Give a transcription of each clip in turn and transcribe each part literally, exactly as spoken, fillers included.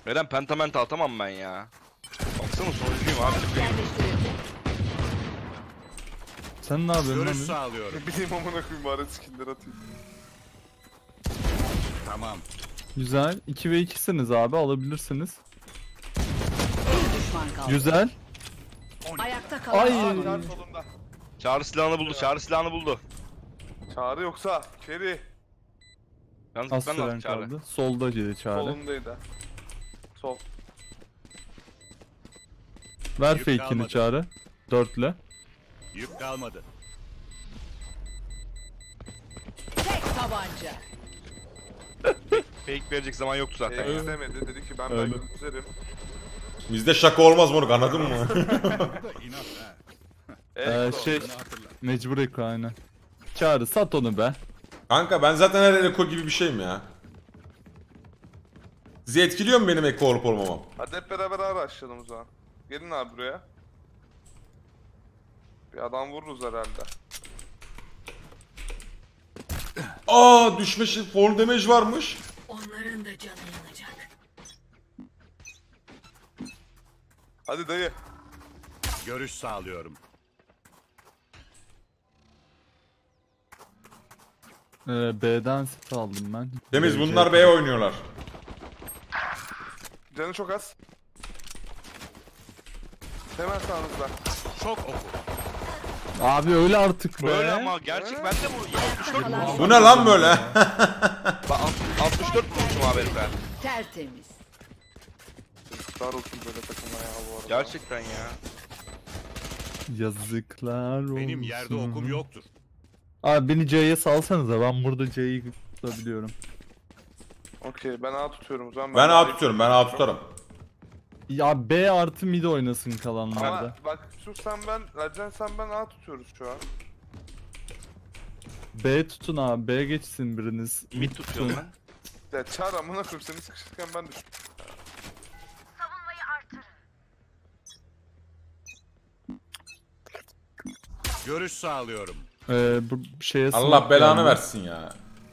Neden pentamenta atamam ben ya? Baksana sonuncuyum abi. Sen ne yapıyorsun Görüş lan? sağlıyorum. Ne bileyim amına koyayım bari skiller atayım. Tamam. Güzel. iki ve ikisiniz abi, alabilirsiniz. Bir düşman kaldı. Güzel. Ayakta kalan Ay. son Çağrı oyuncu. solunda. Çağrı silahını buldu. Çağrı silahını buldu. Çağrı yoksa Kerry Yalnız Az ben süren lazım Çağrı. kaldı. Solda geri Çağrı. solundaydı. Sol. Ver Yük fake'ini kalmadı. Çağrı. Dörtle. Yük kalmadı. Tek tabanca. Fake verecek zaman yoktu zaten Ee, ya. istemedi dedi ki ben Öyle. ben güzelim. Bizde şaka olmaz moruk, anladın mı? İnat ha. Ee, şey, mecbur Eko aynen. Çağrı sat onu be. Kanka ben zaten her eko gibi bir şeyim ya. Sizi etkiliyor mu benim eko olup olmamam? Hadi hep beraber araştıralım o zaman. Gelin abi buraya. Bir adam vururuz herhalde. Aa, düşme şey, fall damage varmış. Onların da canı yanacak. Hadi dayı. Görüş sağlıyorum. Ee, B'den set aldım ben. Temiz, Ee, bunlar C- B'ye oynuyorlar. Canı çok az. Hemen sağınızda. Çok oku. Abi öyle artık be. Böyle ama gerçek ben de bu altmış dört vurmuşum. Bu ne lan böyle? Ben altmış dört vurmuşum abi herife. Tertemiz. Yazıklar olsun böyle takıma ya bu arada. Gerçekten ya. Yazıklar olsun. Benim yerde okum yoktur. Abi beni C'ye salsanıza, ben burada C'yi tutabiliyorum. Okey ben A tutuyorum o zaman. Ben de A A'yı tutuyorum, ben A tutarım. Ya B artı mid oynasın kalanlarda. Ama bak şu sen ben, Racan sen ben A tutuyoruz şu an. B tutun abi, B geçsin biriniz. Mid tutuyorum ben. Ya çağır amına koyayım seni sıkışırken ben düştüm. Görüş sağlıyorum. Ee, bu şeye Allah smoke belanı geldi. versin ya.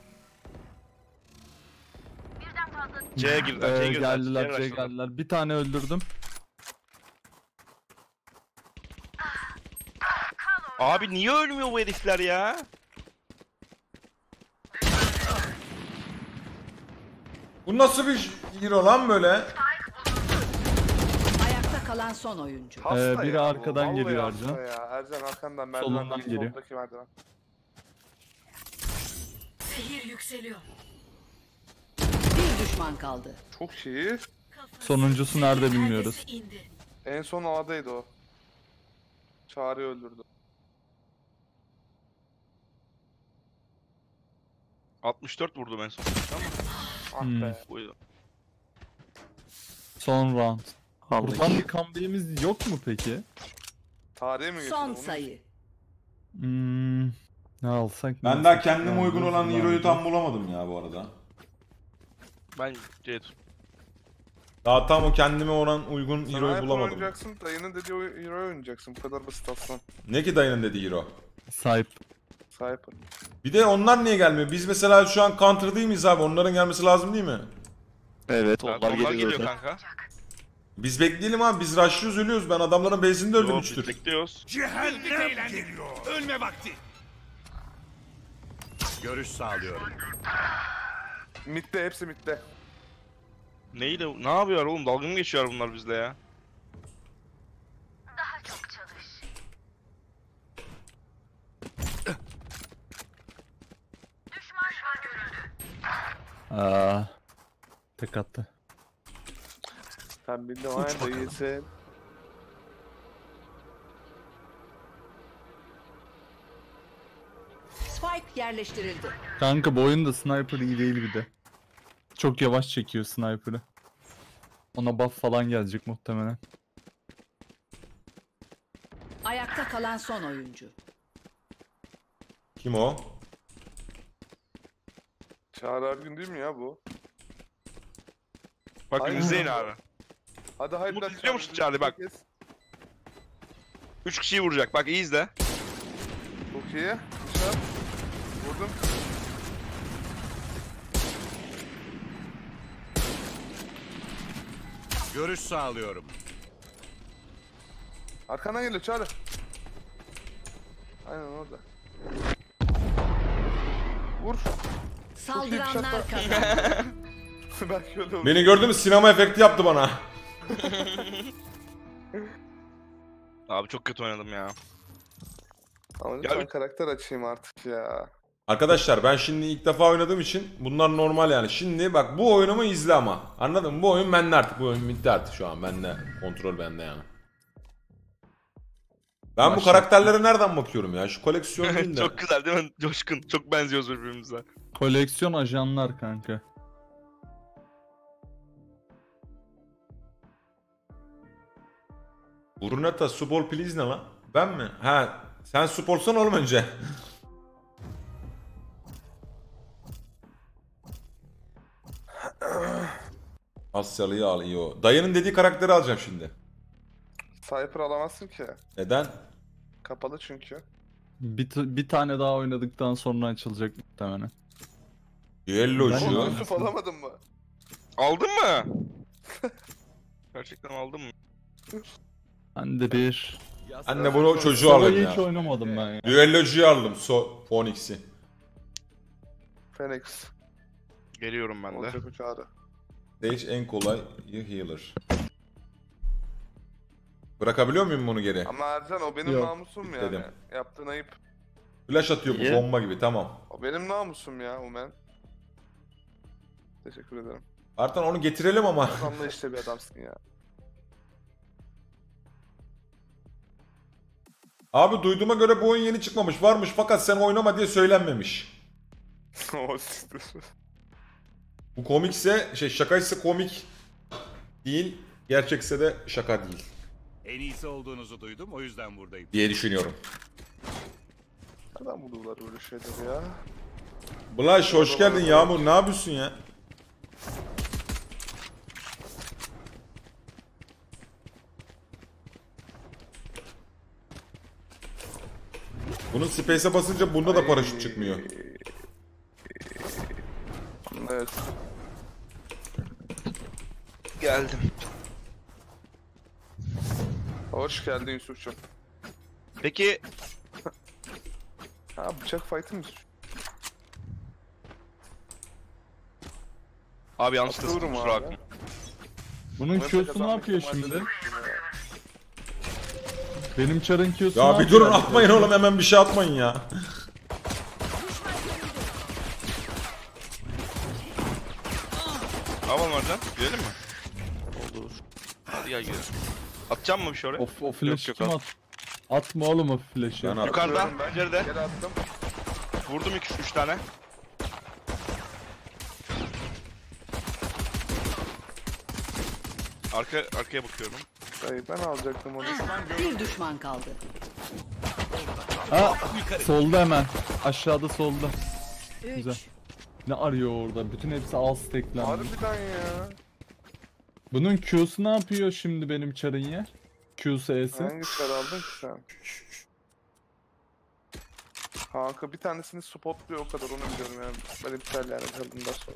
C'ye girdiler. C'ye Ee, girdiler. geldiler, C'ye C başladılar. geldiler. Bir tane öldürdüm. Abi niye ölmüyor bu herifler ya? Bu nasıl bir hero lan böyle? Ayakta kalan son oyuncu. Hasta Ee, biri ya bu, arkadan vallahi geliyor hasta Ercan. ya. Ercan arkandan merdiven. Solundan geliyor. Soldaki merdiven. Zehir yükseliyor. Bir düşman kaldı. Çok iyi. Sonuncusu nerede bilmiyoruz. En son A'daydı o. Çağrı'yı öldürdü. altmış dört vurdum en son. Tamam. Ah Hmm. be. Buydu. Son round. Buradan bir comeback'imiz yok mu peki? Tarihe mi geçti Son bunu? sayı. Hmm, ne alsak? ne Ben daha alsak? kendime Ne uygun olan alırız, ne hero'yu alırız? tam bulamadım ya bu arada. Ben C tut. Daha tam o kendime olan uygun Sen hero'yu Hyper bulamadım. oynayacaksın, dayının dediği oy- hero'yu oynayacaksın. Bu kadar basit aslında. Ne ki dayının dediği hero? Sahip. Sniper. Bir de onlar niye gelmiyor? Biz mesela şu an counter değil miyiz abi? Onların gelmesi lazım değil mi? Evet, Onlar, onlar onlar geliyor geliyor zaten. kanka. Biz bekleyelim abi. Biz rushlıyoruz, ölüyoruz. Ben adamların base'ini de öldüm Yo, üç biz tür. bekliyoruz. Cehennem geliyor. Ölme vakti. Görüş sağlıyorum. Mid'de, hepsi mid'de. Neyle? Ne yapıyor oğlum? Dalga mı geçiyor bunlar bizle ya? Aa, tek attı. Sen bildim aynen değilsin. Spike yerleştirildi. Kanka bu oyunda sniper iyi değil bir de. Çok yavaş çekiyor sniper'ı. Ona buff falan gelecek muhtemelen. Ayakta kalan son oyuncu. Kim o? Çağrı Ergün değil mi ya bu? Bak Aynen. izleyin abi. Hadi haydi. Umut izliyor musun Çağrı? Bak. Üç kişiyi vuracak. Bak iyi izle. Çok iyi. Güzel. Vurdum. Görüş sağlıyorum. Arkandan geliyor Çağrı. Aynen orada. Vur. Saldıranlar kazandı. Ben şöyle vurdum. Beni gördün mü? Sinema efekti yaptı bana. Abi çok kötü oynadım ya. Ama lütfen karakter açayım artık ya. Arkadaşlar ben şimdi ilk defa oynadığım için bunlar normal yani. Şimdi bak bu oyunumu izle ama. Anladın mı? Bu oyun bende artık. Bu oyun bitti artık şu an. Bende. Kontrol bende yani. Ben bu Maşallah. karakterlere nereden bakıyorum ya? Şu koleksiyon değil de. Çok güzel değil mi Coşkun? Çok benziyoruz birbirimize. Koleksiyon ajanlar kanka. Brunetta Subol please ne lan? Ben mi? Ha, sen Supolsan oğlum önce. Asyalı'yı al iyi o. Dayının dediği karakteri alacağım şimdi. Sniper alamazsın ki. Neden? Kapalı çünkü. Bir, t- bir tane daha oynadıktan sonra açılacak muhtemelen. Yellocu. Ben- Oğlum Yusuf alamadın mı? Aldın mı? Gerçekten aldın mı? Ben de bir... Anne bunu çocuğu alın Sova'yı hiç ya. oynamadım ben ya. Düellocuyu aldım. So Phoenix'i. Phoenix. Geliyorum ben de. Olacak o Çağrı. Stage en kolay healer. Bırakabiliyor muyum bunu geri? Ama Ercan o benim Yok, namusum yani. dedim. Yaptığın ayıp. Flash atıyor bu Niye? bomba gibi tamam. O benim namusum ya Umen. Teşekkür ederim. Artan onu getirelim ama. Anlayışlı bir adamsın ya. Abi duyduğuma göre bu oyun yeni çıkmamış varmış fakat sen oynama diye söylenmemiş. O siktir. Bu komikse şey şakaysa komik değil, gerçekse de şaka değil En iyisi olduğunuzu duydum, o yüzden buradayım. diye düşünüyorum. Neden buldular böyle şeyleri ya? Bulaş hoş geldin Yağmur, ne yapıyorsun ya? Bunun space'e basınca bunda da paraşüt çıkmıyor. Evet. Geldim. Hoş geldin Yusuf'cum. Peki Ha bıçak fight'ı mı? abi yanlışlıkla Atıyorum sıktım kusura abi. bakma. Bunun Umarım Q'su ne kazanmak yapıyor ihtimali şimdi? yok. Benim çarın Q'su ne Ya bir yapıyor? durun atmayın oğlum hemen bir şey atmayın ya. Ne yapalım Arcan? Gidelim mi? Olur. Hadi gel gidelim. Atacağım mı bir şey oraya? Of o flash Yok, kim yok, at? Atma oğlum o flash'ı. Ben at- Yukarıda, Atıyorum ben. pencerede. Geri attım. Vurdum iki üç tane. Arka arkaya bakıyorum. Dayı ben alacaktım onu. Bir düşman kaldı. Ha, solda hemen. Aşağıda solda. Üç. Güzel. Ne arıyor orada? Bütün hepsi al stacklendi. Harbiden ya. Bunun Q'su ne yapıyor şimdi benim çarın ya? Q'su E'si. Hangi çar aldın ki sen? Kanka bir tanesini spotluyor o kadar onu biliyorum yani. Ben iptal yani kaldığımdan sonra.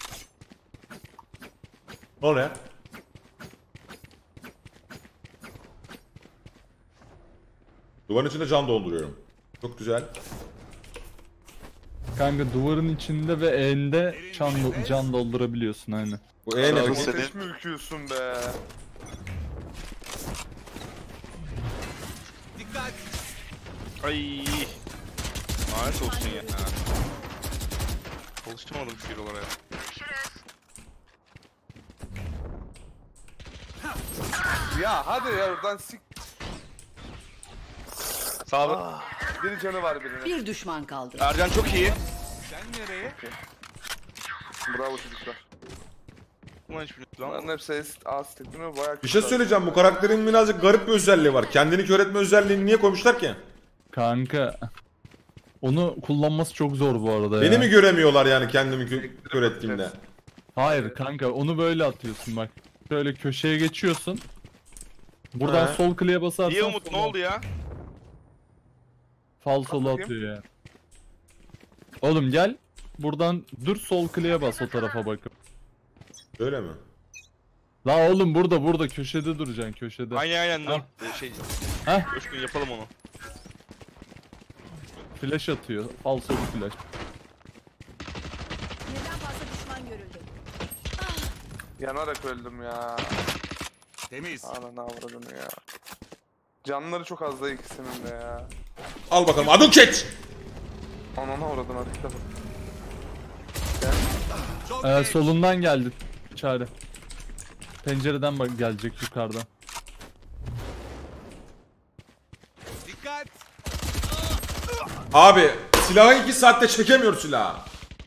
Ne oluyor? Duvarın içinde can dolduruyorum. Çok güzel. Kanka duvarın içinde ve E'nde can, do- can doldurabiliyorsun aynen. Bu E ne peki? Senin- Ateş mi ürküyorsun be? Dikkat! Ay. Lanet olsun ya. Çalıştırmadım şu yıl oraya. Ya hadi ya oradan sik. Sağ Bir canı var birinin. Bir düşman kaldı. Ercan çok iyi. Sen nereye? Bravo çocuklar. Ulan hiçbir Bunların lan. hepsi A stekliğine bayağı Bir şey söyleyeceğim, bu karakterin birazcık garip bir özelliği var. Kendini kör etme özelliğini niye koymuşlar ki? Kanka onu kullanması çok zor bu arada ya. Beni mi göremiyorlar yani kendimi kö- kör ettiğimde? Hayır kanka onu böyle atıyorsun bak. Şöyle köşeye geçiyorsun. Buradan He. sol kliğe basarsan İyi Umut ne sola- oldu ya? Fal sola Bakayım. atıyor ya. Oğlum gel. Buradan dur sol kliğe bas o tarafa bakıp. Öyle mi? La oğlum burada burada köşede duracaksın köşede. Aynen aynen. Ha. Ee, Şey. Heh. Coşkun yapalım onu. Flash atıyor. Falso bir flash. Birden fazla düşman görüldü. Yanarak öldüm ya. Temiz. Ananı avradını ya. Canları çok az da ikisinin de ya. Al bakalım adım ket. Ananı avradını hadi kitap. Çok Ee, geç. solundan geldi Çare. Pencereden bak gelecek yukarıdan. Dikkat. Abi silahı iki saatte çekemiyor silahı.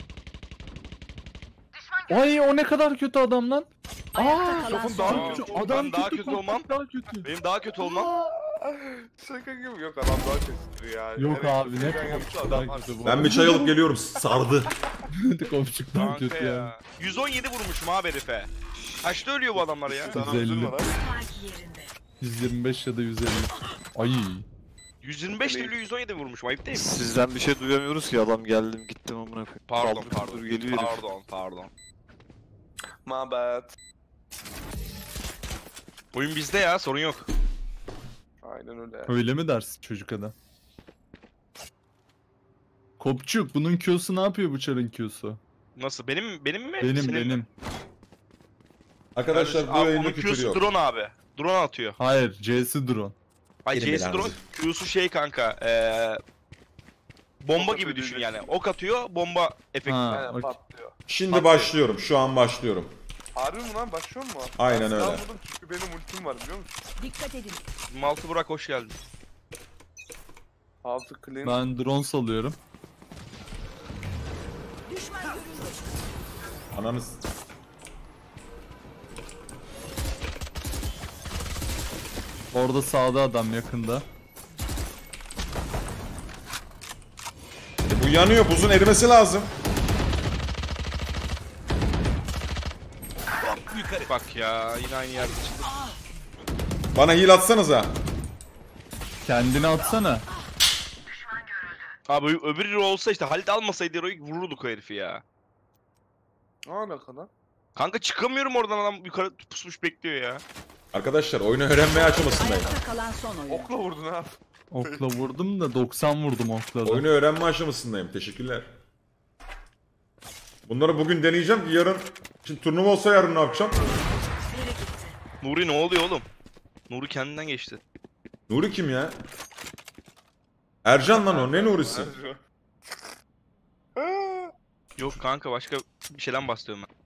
Ay o ne kadar kötü adam lan. Ayakta kalan Sofun son daha oyuncu. kötü. Adam Ben daha kötü, kötü korkak olmam. daha kötü. Benim daha kötü olmam. Şaka gibi yok adam daha kötü ya. Yok Evet, abi ne sen yaptın, komşuk adam daha var. kötü bu. Ben bir çay alıp geliyorum sardı. Komşuk daha Kanka kötü ya. ya. yüz on yedi vurmuşum abi herife. Kaçta ölüyor bu adamlar ya? Daha yüz elli. üzülme lan. yüz yirmi beş ya da yüz elli. Ay. yüz yirmi beş ile yüz on yedi vurmuşum. Ayıp değil mi? Sizden bir şey duyamıyoruz ki adam geldim gittim amına koyayım. Pardon Kaldır pardon. kaldır geliyor herif. Pardon pardon. My bad. Oyun bizde ya, sorun yok. Aynen öyle. Öyle mi dersin çocuk adam? Kopçuk bunun Q'su ne yapıyor bu çarın Q'su? Nasıl? Benim benim mi? Benim Senin mi? benim. Arkadaşlar bu Abi yayında onun küfür Q'su yok. drone abi. Drone atıyor. Hayır C'si drone. Ay Benim C'si belanı. drone, Q'su şey kanka. Eee... Bomba Ok gibi atıyor düşün diyeceksin. yani. Ok atıyor, bomba efekti. Ha, Aynen okey. patlıyor. Şimdi başlıyorum. Şu an başlıyorum. Harbi mi lan başlıyor mu? Aynen Ben öyle. silah vurdum çünkü benim ultim var biliyor musun? Dikkat edin. Maltı Burak hoş geldin. Altı clean. Ben drone salıyorum. Düşman görüldü. Ananız. Orada sağda adam yakında. E, bu yanıyor. Buzun erimesi lazım. Yukarı. Bak ya, yine aynı yerde çıktı. Bana heal atsanıza. Kendini atsana. Abi ö- öbürü olsa işte Halit almasaydı Hero'yu vururduk o herifi ya. Ne alaka lan? Kanka çıkamıyorum oradan, adam yukarı pusmuş bekliyor ya. Arkadaşlar oyunu öğrenmeye aşamasındayım. Ayakta kalan son oyuncu. Okla vurdun ha. Okla vurdum da doksan vurdum okla da. Oyunu öğrenme aşamasındayım. Teşekkürler. Bunları bugün deneyeceğim ki yarın... Şimdi turnuva olsa yarın ne yapacağım? Nuri ne oluyor oğlum? Nuri kendinden geçti. Nuri kim ya? Ercan lan o. Ne Nuri'si? Yok kanka, başka bir şeyden bahsediyorum ben.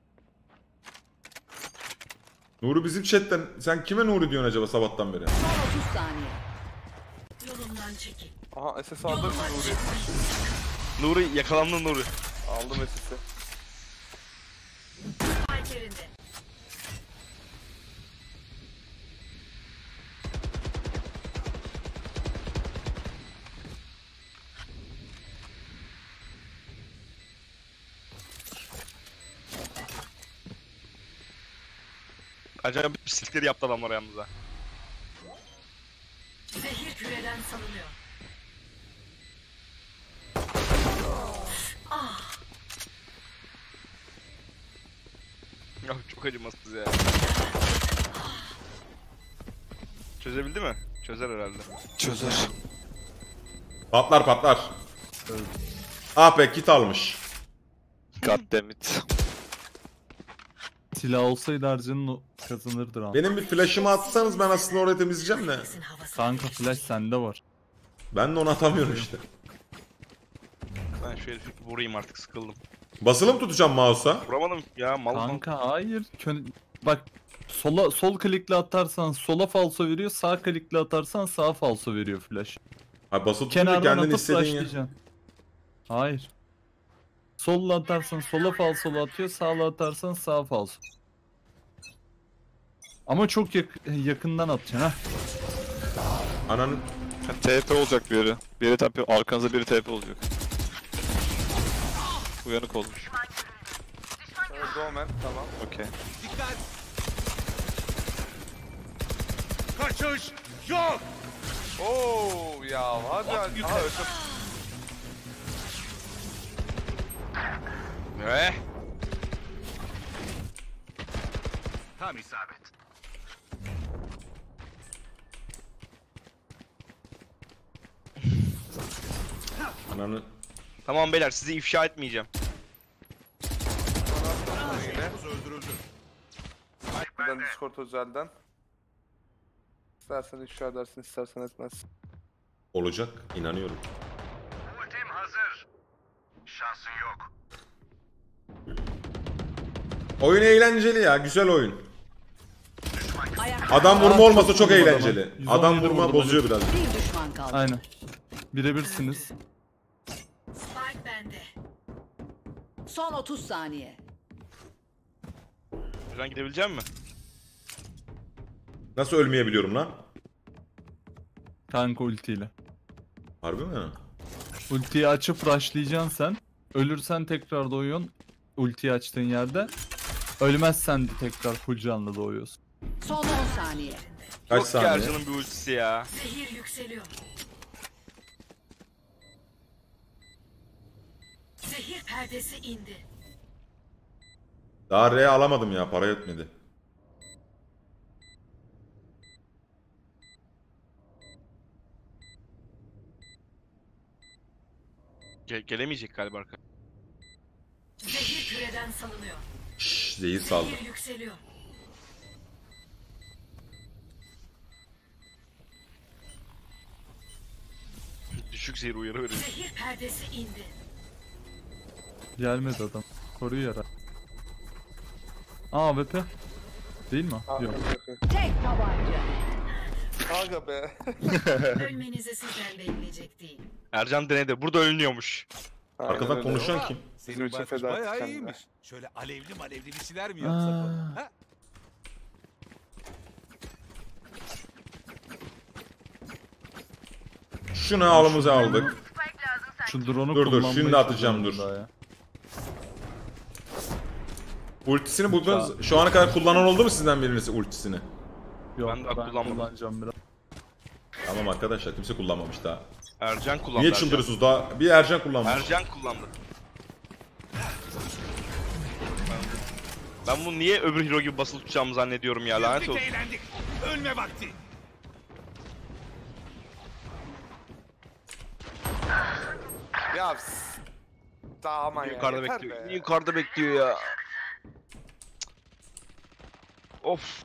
Nuri bizim chatten. Sen kime Nuri diyorsun acaba sabahtan beri? Son otuz saniye. Yolumdan çekil. Aha S S aldım Nuri. Nuri yakalandın Nuri. Aldım S S'i. Yerinde. Acayip bir silkleri yaptı adamlar yalnız ha. Zehir küreden salınıyor. Ya çok acımasız ya. Çözebildi mi? Çözer herhalde. Çözer. Patlar patlar. Ah be kit almış. Goddammit. Silah olsaydı Ercan'ın o- kazanırdı round. Benim bir flash'ımı atsanız ben aslında orayı temizleyeceğim de. Kanka flash sende var. Ben de onu atamıyorum işte. Ben şu herifi vurayım artık, sıkıldım. Basılı mı tutacağım mouse'a? Vuramadım ya, mal mal. Kanka hayır. Kö- Bak sola sol klikle atarsan sola falso veriyor, sağ klikle atarsan sağa falso veriyor flash. Ha basılı tutunca Kenardan kendin atıp istediğin ya. flashlayacaksın. Hayır. Solla atarsan sola falsolu atıyor, sağla atarsan sağa falso. Ama çok yak- yakından atacaksın ha. Ananın... T P olacak bir yere. Bir yere T P, arkanızda biri T P olacak. Uyanık olun. Evet Omen tamam. Okey. Dikkat. Kaçış yok. Oo ya hadi hadi. Aha öldüm. Eh. Tam isabet. Ananı... Tamam beyler sizi ifşa etmeyeceğim. Öldürüldü. Buradan Discord özelden. İstersen ifşa edersin, istersen etmezsin. Olacak, inanıyorum. Ultim hazır. Şansın yok. Oyun eğlenceli ya, güzel oyun. Ayakta Adam vurma olmasa çok vurdum eğlenceli. adamı. yüz on Adam yedi vurma vurdum bozuyor biraz. bir düşman kaldı. Aynen. Birebirsiniz. Spike bende. Son otuz saniye. Buradan gidebilecek mi? Nasıl ölmeyebiliyorum lan? Kanka ultiyle. Harbi mi? Ultiyi açıp rushlayacaksın sen. Ölürsen tekrar doğuyorsun. Ultiyi açtığın yerde. Ölmezsen de tekrar full canlı doğuyorsun. Son on saniye. Kaç Yok ki saniye? Ercan'ın bir ultisi ya. Zehir yükseliyor. Zehir perdesi indi. Daha R alamadım ya, para yetmedi. Ge gelemeyecek galiba arka. Zehir küreden salınıyor. Şşş, zehir saldı. Zehir yükseliyor. Düşük zehir uyarı veriyor. Zehir perdesi indi. Gelmedi adam. Koruyor herhalde. Aa A W P. Değil mi? Aa, Yok. yok, yok. Tek tabanca. Aga be. Ölmenizi sizden bekleyecek değil. Ercan denedi. Burada ölünüyormuş. Aynen Arkadan öyle. konuşan kim? Bizim Senin için baykuş feda bayağı etken iyiymiş. be. Şöyle alevli malevli bir şeyler mi yapsak Aa. ona? Ha? Şunu alımıza aldık. Şu drone'u Dur, dur, kullanmayı şimdi atacağım, çözüyorum dur. daha ya. Ultisini buldunuz. Şu ana kadar kullanan oldu mu sizden birisi ultisini? Yok Ben de ben, kullanmadım. kullanacağım biraz. Tamam arkadaşlar, kimse kullanmamış daha. Ercan kullandı. Niye Ercan. çıldırıyorsunuz daha? Bir Ercan kullanmış. Ercan kullandı. Ben bunu niye öbür hero gibi basılı tutacağımı zannediyorum ya, lanet Güldük, olsun. eğlendik. Ölme vakti. Ya s- daha aman ya. Yukarıda yeter bekliyor. be. Yukarıda bekliyor ya. Of.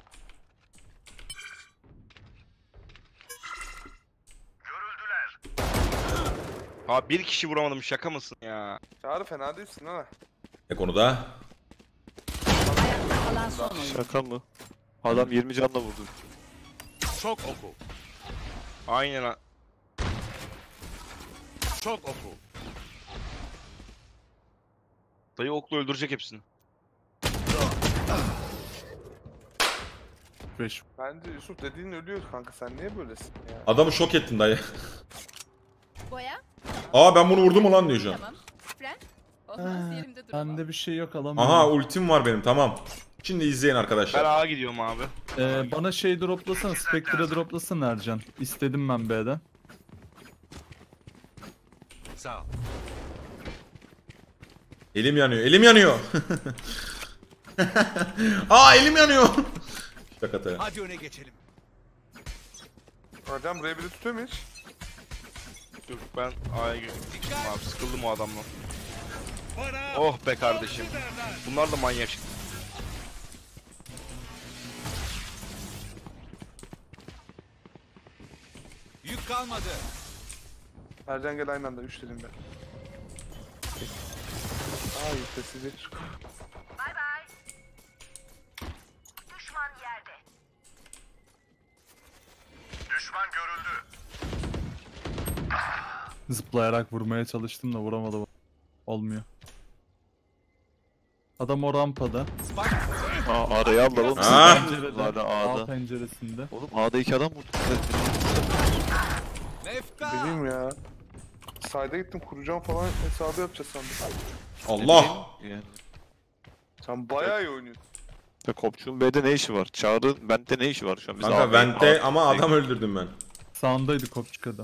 Ha bir kişi vuramadım, şaka mısın ya? Çağrı fena değilsin ha. Ne konuda? Ayakta kalan son oyun. Şaka mı? Adam yirmi canla vurdu. Çok oku. Aynen ha. Çok oku. Dayı okla öldürecek hepsini. beş. Bence Yusuf dediğin ölüyor kanka, sen niye böylesin ya? Adamı şok ettin dayı. Boya. Aa ben bunu vurdum ulan diyor şu an. Tamam. Fren. O zaman yerimde durma. Bende bir şey yok alamıyorum. Aha ultim var benim, tamam. Şimdi izleyin Ben arkadaşlar. A'ya gidiyorum abi. Ee, bana şey droplasana, Spectre droplasana Ercan. İstedim ben B'den. Sağ ol. Elim yanıyor, elim yanıyor. Aa elim yanıyor. Şaka tabii. Hadi öne geçelim. Hocam buraya biri tutuyor mu hiç? Dur ben A'ya gidiyorum abi, sıkıldım o adamdan. Bana Oh be kardeşim. avcı derler. Bunlar da manyak. Yük kalmadı. Ercan gel aynı anda üç dilimde. Aa yüktesiz hiç. Düşman görüldü. Zıplayarak vurmaya çalıştım da vuramadım. Olmuyor. Adam o rampada. Aa araya aldılar oğlum. Ha? Pencerede. Hala A A'da. penceresinde. Oğlum A'da iki adam vurdu. Mefta. Bileyim ya. Sayda gittim kuracağım falan hesabı yapacağız sandım. Allah. Yani. Sen bayağı iyi oynuyorsun. Ya Kopçu'nun B'de ne işi var? Çağrı Vent'te ne işi var şu an? Biz Kanka A'dayız. vente A- ama adam öldürdüm ben. Sağındaydı Kopçuka'da.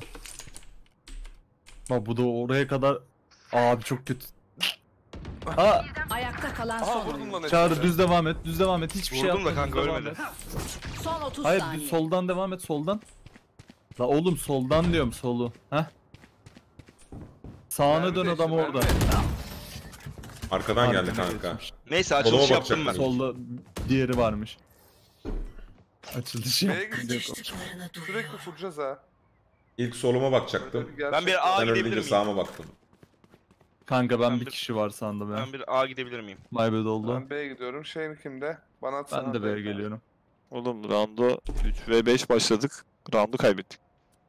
Bak bu da oraya kadar... Abi çok kötü. Aa, Ayakta Ayakta kalan Aha son vurdum oyuncu. lan Çağrı hepsini. düz devam et. Düz devam et. Hiçbir şey Vurdum yapma. da kanka, düz devam ölmedi. et. Son otuz Hayır saniye. düz soldan devam et soldan. La oğlum soldan diyorum solu. Heh. Sağına Mermi dön değişti, adam mermi. orada. Arkadan geldi Arkana kanka. geçmiş. Neyse Soluma açılış yaptım ben. bakacaklar. Solda diğeri varmış. Açılış B'ye yaptım. gidecek. Düştüklerini Sürekli duyuyor. vuracağız ha. İlk soluma Böyle bakacaktım. gerçek Ben bir var. A Sen gidebilir ölünce miyim? sağıma baktım. Kanka ben Ben bir bir- kişi var sandım ya. Ben bir A gidebilir miyim? My bad oldu. Ben B'ye gidiyorum. Şeyin kimde? Bana atsana. Ben de B'ye geliyorum. Oğlum round'a üç ve beş başladık. Round'u kaybettik.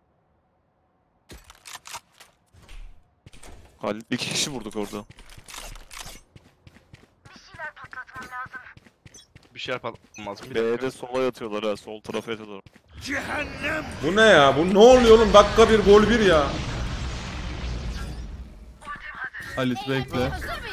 Halit iki kişi vurduk orada. Bir şeyler patlatmam lazım. Bir B'de dakika. sola yatıyorlar ha. Sol tarafa yatıyorlar. Bu ne ya? Bu ne oluyor oğlum? Dakika bir gol bir ya. Halit bekle. Hazır mıyız?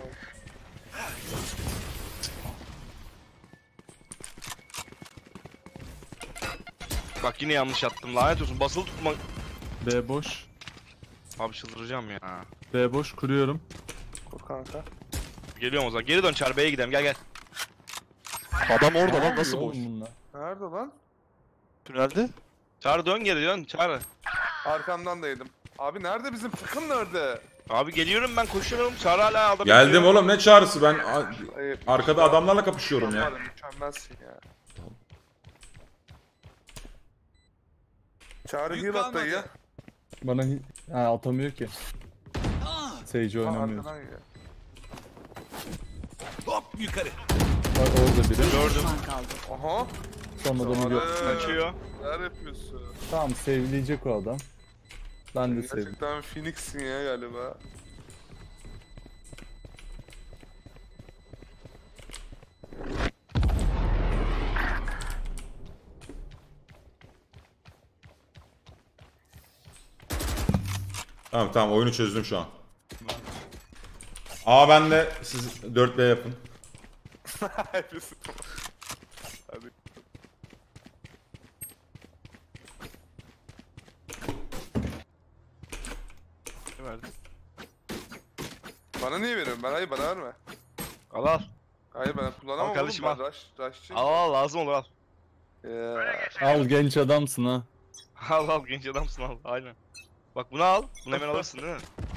Bak yine yanlış attım. Lanet olsun. Basılı tutma. B boş. Abi çıldıracağım ya. B boş kuruyorum. Kur kanka. Geliyorum o zaman. Geri dön Çağrı, B'ye gidelim. Gel gel. Adam orada lan nasıl Oğlum boş? bunlar. Nerede lan? Tünelde? Çağrı dön geri dön. Çağrı. Arkamdan da yedim. Abi nerede bizim takım nerede? Abi geliyorum ben, koşuyorum. Çağrı hala aldı. Geldim oğlum, ne çağrısı ben a- Ay, arkada adamlarla kapışıyorum Var ya. ya, mükemmelsin ya. Çağrı Yük heal at kalmadı. dayı. Bana hi- ha, atamıyor ki. Sage Aa, oynamıyor. arkadan geliyor. Hop yukarı. Bak orada biri. Gördüm. Düşman kaldı. Aha. Son adamı gör. Çağrı. Kaçıyor. Neler yapıyorsun? Tamam sevleyecek o adam. Ben de sevdim. Gerçekten Phoenix'sin ya galiba. Tamam tamam, oyunu çözdüm şu an. Aa ben de siz dört B yapın. Hepsi tamam. Hadi. Ne verdi? Bana niye veriyorsun? Ben hayır bana verme. Al al. Hayır ben kullanamam Al kardeşim, oğlum ben al. rush, rushçıyım. Al al, lazım olur al. Ya. Al genç adamsın ha. Al al, genç adamsın, al. Aynen. Bak bunu al. Bunu hemen alırsın değil mi?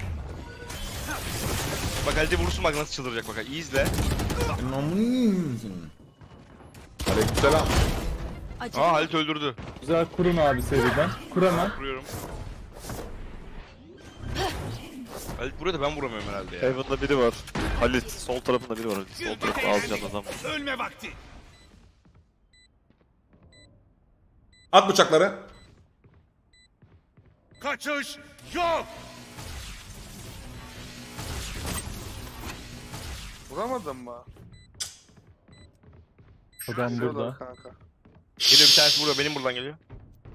Bak Halit'e vurursun, bak nasıl çıldıracak bak. İyi izle. Aleykümselam. Acı. Aa Halit öldürdü. Güzel kurun abi seriden. Kur hemen. Vuruyorum. Halit buraya da ben vuramıyorum herhalde ya. Heaven'da biri var. Halit sol tarafında biri var Halit. Sol tarafta az canlı adam var. Ölme vakti. At bıçakları. Kaçış yok. Vuramadın mı? Adam Vuruyorlar burada. kanka. Geliyor bir tanesi vuruyor, benim buradan geliyor.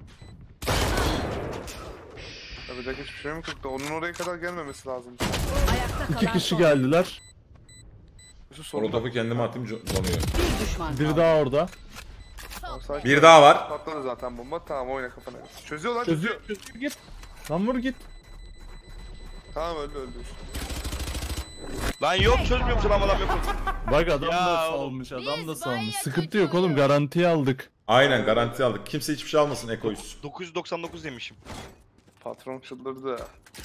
Yapacak hiçbir şey mi kırıktı? Onun oraya kadar gelmemesi lazım. Ayakta kalan İki kişi son. geldiler. Yusuf Solo solunda. topu kendime atayım, co- donuyor. Bir düşman Biri kaldı. daha orada. Tamam, sakin Bir ol. daha var. Patladı zaten bomba. Tamam oyna kafana. Çözüyorlar çözüyor. Çözüyor. Çözüyor git. Lan vur git. Tamam öldü öldü. Lan yok, çözmüyorum şu an, adam yok. Bak adam Ya da oğlum. salmış. Adam da Biz salmış. bayağı Sıkıntı yok oğlum. Garantiye aldık. Aynen, garanti aldık. Kimse hiçbir şey almasın, Eko'yuz. dokuz yüz doksan dokuz demişim. Patron çıldırdı.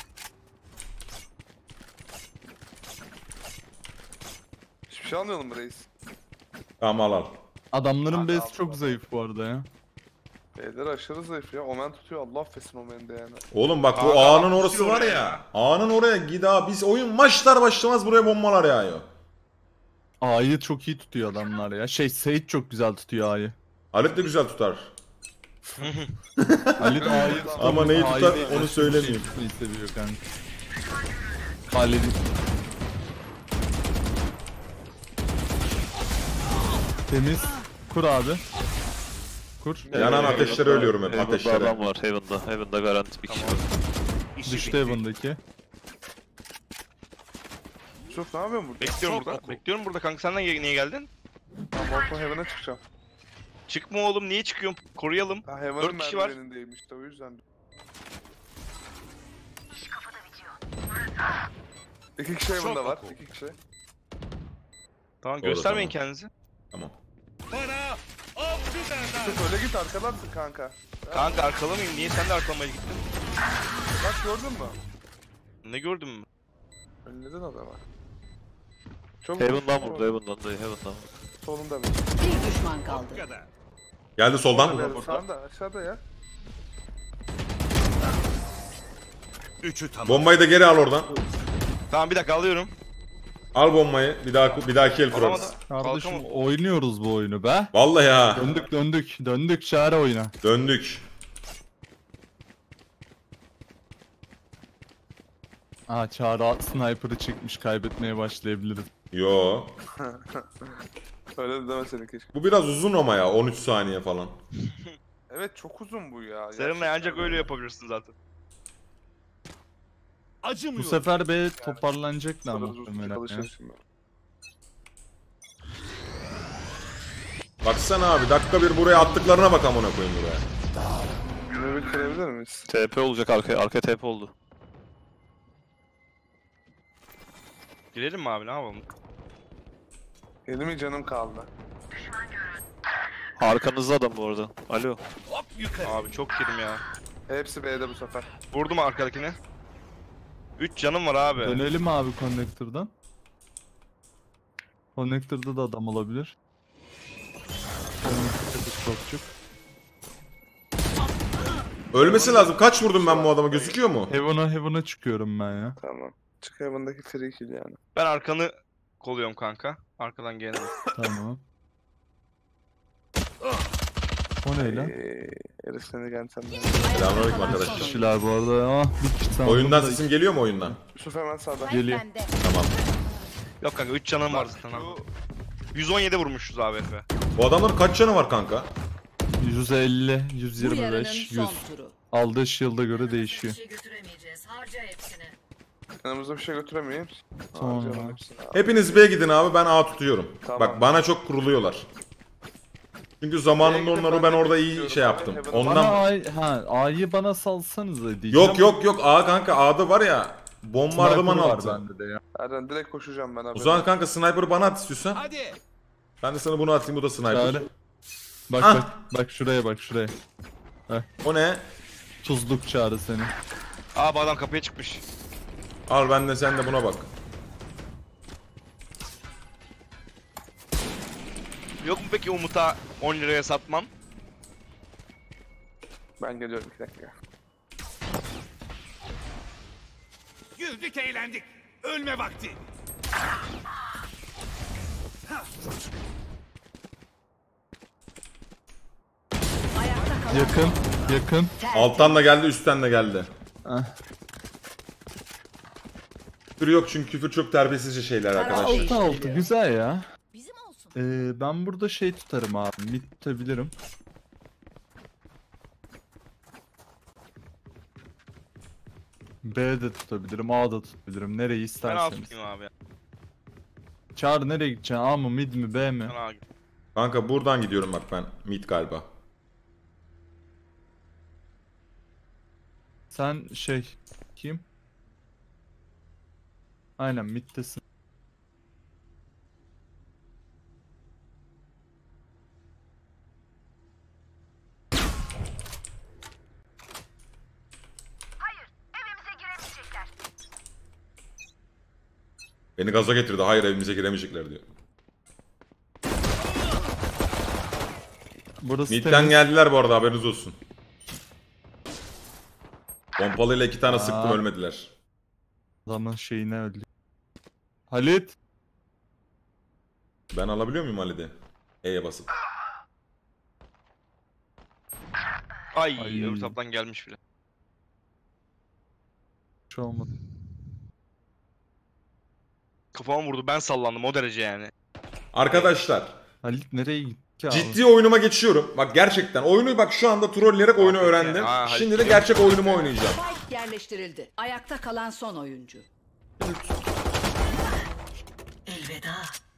Hiçbir şey almayalım mı reis? Tamam al al. Adamların Hadi base abi, çok hadi. zayıf bu arada ya. Beyler aşırı zayıf ya. Omen tutuyor. Allah affetsin Omen'i de yani. Oğlum bak bu Abi, A'nın abi, orası var oraya ya. ya. A'nın oraya gid abi. Biz oyun maçlar başlamaz buraya bombalar yağıyor. A'yı çok iyi tutuyor adamlar ya. Şey Sage çok güzel tutuyor A'yı. Halit de güzel tutar. Halit A'yı tutuyor. Ama neyi A'yı tutar değil, onu başka bir söylemeyeyim. şey tutmayı seviyor kanka. Halil'in. Temiz. Kur abi. Kur. Yanan ateşlere ölüyorum hep, Heaven'da ateşlere. adam var Heaven'da. Heaven'da garanti bir kişi var. Düştü Evan'daki. Yusuf ne yapıyorsun burada? Bekliyorum burada. Bekliyorum burada kanka, sen niye niye geldin? Ben Balkon Heaven'a çıkacağım. Çıkma oğlum, niye çıkıyorsun? Koruyalım. Ha Heaven'ın Dört kişi var. merdivenindeyim işte o yüzden. İki kişi Heaven'da var. İki kişi. Tamam Doğru, göstermeyin tamam. kendinizi. Tamam. Bana avcı derler. Öyle git arkadansın kanka. Kanka arkalamayayım. Niye sen de arkalamaya gittin? Bak gördün mü? Ne gördün mü? Önledin adamı. Çok Heaven'dan vurdu, Heaven'dan dayı, Heaven'dan vurdu. Solunda bir. Bir düşman kaldı. Bu kadar. Geldi soldan. Orada, sağında, aşağıda ya. Üçü tamam. Bombayı da geri al oradan. Tamam bir dakika alıyorum. Al bombayı. Bir daha bir dahaki el kurarız. Alamadım. Kardeşim Kalkamadım. oynuyoruz bu oyunu be. Vallahi ha. Döndük döndük. Döndük çare oyuna. Döndük. Aa Çağrı sniper'ı çekmiş, kaybetmeye başlayabiliriz. Yo. Öyle de demeseydin keşke. Bu biraz uzun ama ya. on üç saniye falan. Evet çok uzun bu ya. Serenay ancak öyle yapabilirsin zaten. Acımıyor. Bu sefer be toparlanacaklar Kadar uzun muhtemelen ya. çalışır şimdi. Baksana abi. Dakika bir buraya attıklarına bak amına koyayım buraya. Bunu bitirebilir miyiz? T P olacak arkaya, arkaya T P oldu. Girelim mi abi ne yapalım? Yedi mi canım kaldı? Arkanızda adam bu arada. Alo. Hop yukarı. Abi çok girdim ya. Hepsi B'de bu sefer. Vurdum arkadakine. üç canım var abi. Dönelim abi connector'dan. Connector'da da adam olabilir. Connector'da çokçuk. Ölmesi lazım. Kaç vurdum ben bu adama? Gözüküyor mu? Heaven'a Heaven'a çıkıyorum ben ya. Tamam. Çık hayvandaki free kill yani. Ben arkanı koluyorum kanka. Arkadan gelene. Tamam. O ne lan? Eee, herif seni gel senden. Selamünaleyküm arkadaşlar. Kişiler bu arada. Ah bir kişi Oyundan sandım da- sesim geliyor mu oyundan? Yusuf hemen sağda. Geliyor. Bende. Tamam. Yok kanka üç canım var zaten abi. yüz on yedi vurmuşuz abi Efe. Bu adamların kaç canı var kanka? yüz elli, yüz Bu yirmi yarının beş, son yüz. turu. Aldığı shield'a göre değişiyor. Bir şey götüremeyeceğiz. Harca hepsini. Yanımızda bir şey götüremeyiz. Sonra. Harcayalım hepsini abi. Hepiniz B gidin abi, ben A tutuyorum. Tamam. Bak bana çok kuruluyorlar. Çünkü zamanında B'ye gidin, onları ben ben de orada iyi tutuyorum şey abi. yaptım. Heaven'a- Bana Ondan A'yı, ha A'yı bana salsanıza diyeceğim. yok yok yok A kanka, A'da var ya bombardıman Sniper var altı. bende de ya. Erden direkt koşacağım ben abi. O zaman kanka sniper'ı bana at istiyorsan. Hadi. Ben de sana bunu atayım, bu da sniper. Çağrı. Bak Ah. bak bak şuraya bak şuraya. O ne? Tuzluk Çağrı seni. Aa bu adam kapıya çıkmış. Al ben de, sen de buna bak. Yok mu peki Umut'a on liraya satmam? Ben geliyorum iki dakika. Güldük eğlendik. Ölme vakti. Ayakta kalan Yakın yakın. Alttan da geldi, üstten de geldi. Ah. Küfür yok çünkü küfür çok terbiyesizce şeyler arkadaşlar. Altı altı güzel ya. Bizim olsun. Ee, ben burada şey tutarım abi. Mid tutabilirim. B de tutabilirim, A da tutabilirim. Nereyi Ben A isterseniz. tutayım abi. Çağrı nereye gideceksin? A mı, mid mi, B mi? Ben A Kanka buradan gidiyorum bak ben. Mid galiba. Sen şey kim? Aynen middesin. Beni gaza getirdi. Hayır evimize giremeyecekler diyor. Burası Mid'den temiz. geldiler bu arada, haberiniz olsun. Pompalıyla iki tane Aa. sıktım, ölmediler. Adamın şeyine öldü. Halit. Ben alabiliyor muyum Halide? E'ye basıp. Ay, Ay. öbür taraftan gelmiş bile. Hiç olmadı. Kafama vurdu ben sallandım o derece yani. Arkadaşlar Halit nereye gitti abi? ciddi oyunuma geçiyorum. Bak gerçekten oyunu bak şu anda trolleyerek oyunu Hakikaten. öğrendim. Aa, hadi Şimdi de gidelim. gerçek oyunumu oynayacağım. Spike yerleştirildi. Ayakta kalan son oyuncu. Elveda.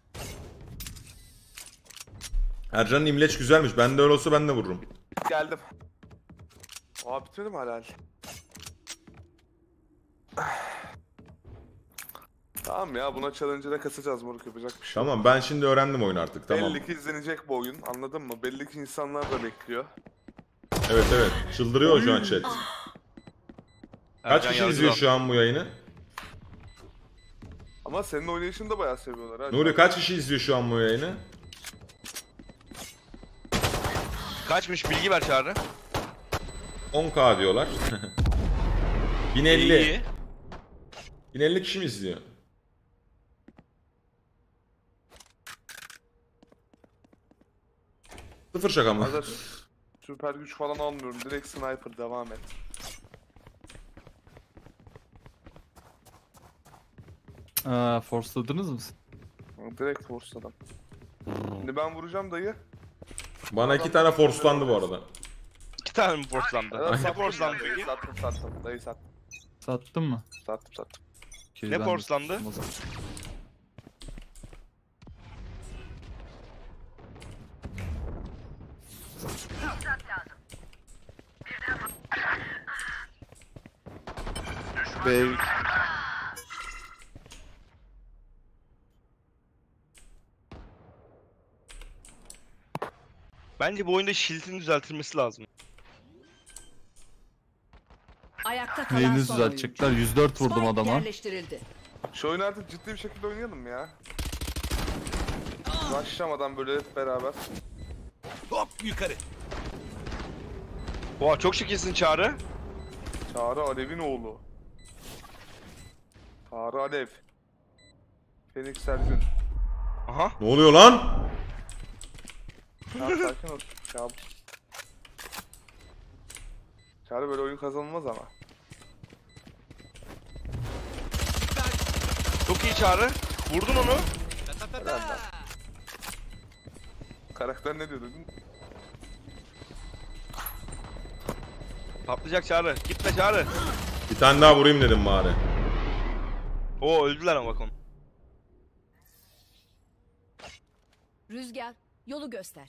Ercan'ın imleç güzelmiş. Bende öyle olsa ben de vururum. Geldim. Aa bitmedi mi halal? Tamam ya, buna challenge'da kasacağız moruk, yapacak bir şey yok. Tamam ben şimdi öğrendim oyunu artık tamam. Belli ki izlenecek bu oyun, anladın mı? Belli ki insanlar da bekliyor. Evet evet çıldırıyor şu an chat. Kaç Ercan kişi yargılan. izliyor şu an bu yayını? Ama senin oynayışını da bayağı seviyorlar ha. Nuri kaç kişi izliyor şu an bu yayını? Kaçmış bilgi ver Çağrı. on K diyorlar. bin elli. İyi. bin elli kişi mi izliyor? Sıfır şaka mı? Hazır. Süper güç falan almıyorum, direkt sniper, devam et. Aa, forceladınız mı? Direkt force'ladım. Şimdi ben vuracağım dayı. Bana iki tane forcelandı bu arada. İki tane mi forcelandı? Evet, Ne sattım forcelandı dayı, peki? Sattım sattım, dayı sattım. Sattın mı? Sattım sattım. Okey, Ne ben de forcelandı? sattım o zaman. B. Bence bu oyunda shield'in düzeltilmesi lazım. Ayakta kalan Neyini son düzeltecekler? oyuncu. yüz dört vurdum Spike adama. yerleştirildi. Şu oyunu artık ciddi bir şekilde oynayalım ya. Başlamadan böyle hep beraber. Hop yukarı. Oha çok şekilsin Çağrı. Çağrı Alev'in oğlu. Çağrı Alev. Felix Ergün. Aha. Ne oluyor lan? Ya sakin ol. Çağrı. Çağrı, böyle oyun kazanılmaz ama. Çok iyi Çağrı. Vurdun onu. Karakter ne diyor dedin? Patlayacak Çağrı. Gitme Çağrı. Bir tane daha vurayım dedim bari. Oo öldüler ama bak onu. Rüzgar, yolu göster.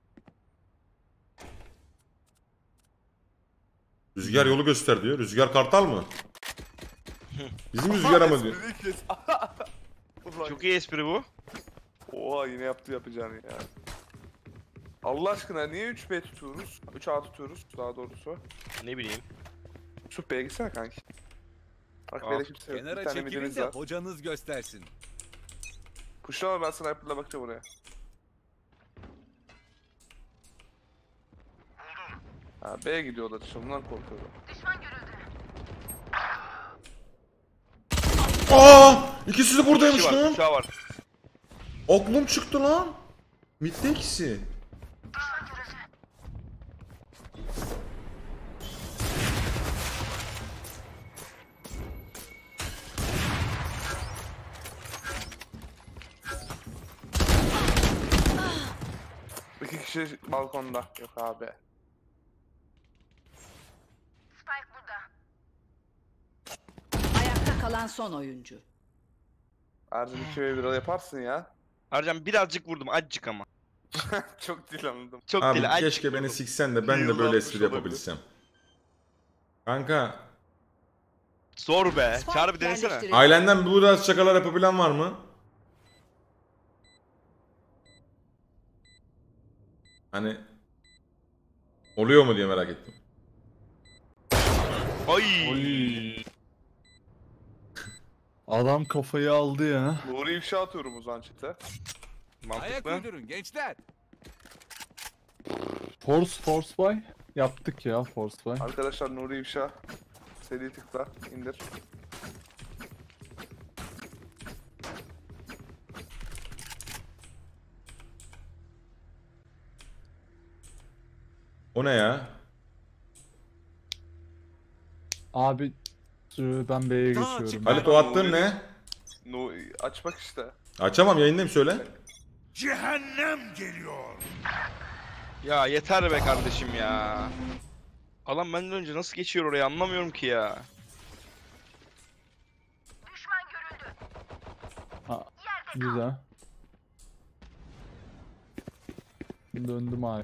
Rüzgar yolu göster diyor. Rüzgar Kartal mı? Bizim Rüzgar'a mı diyor? Espriyi kes. Ulan. Çok iyi espri bu. Oha, yine yaptı yapacağını ya. Allah aşkına niye üç B tutuyoruz? üç A tutuyoruz daha doğrusu. Ne bileyim. Şu B'ye gitsene kanki. Bak Al. B'de kimse yok. Bir Kenara tane çekilin midimiz de var. hocanız göstersin. Kuşlama, ben sniper'la bakacağım oraya. Ha, B'ye gidiyorlar işte, bundan korkuyorum. Aa! İkisi de buradaymış Kişi var, lan. uçağı var. Aklım çıktı lan. Mid'de ikisi. İki kişi balkonda. Yok abi. Ayakta kalan son oyuncu. Ercan iki ve bir yaparsın ya. Ercan birazcık vurdum. Azıcık ama. Çok dil anladım. Çok Abi değil. azıcık keşke beni vurdum. siksen de ben de Yıllar böyle olmuş espri olabilir. yapabilsem. Kanka Zor be. Spike Çağrı bir denesene. yerleştirildi. ailenden bu tarz şakalar yapabilen var mı? Hani oluyor mu diye merak ettim. Ay. Oy. Adam kafayı aldı ya. Nuri ifşa atıyorum o zaman chat'e. Ayak Mantıklı. uydurun gençler. Force force buy. Yaptık ya force buy. Arkadaşlar Nuri ifşa. Seri tıkla, indir. O ne ya? Abi ben B'ye Daha geçiyorum. çık- Halit o attığın ne? No, aç bak işte. Açamam yayındayım söyle. Cehennem geliyor. Ya yeter be kardeşim ya. Adam benden önce nasıl geçiyor oraya anlamıyorum ki ya. Güzel. Döndüm abi.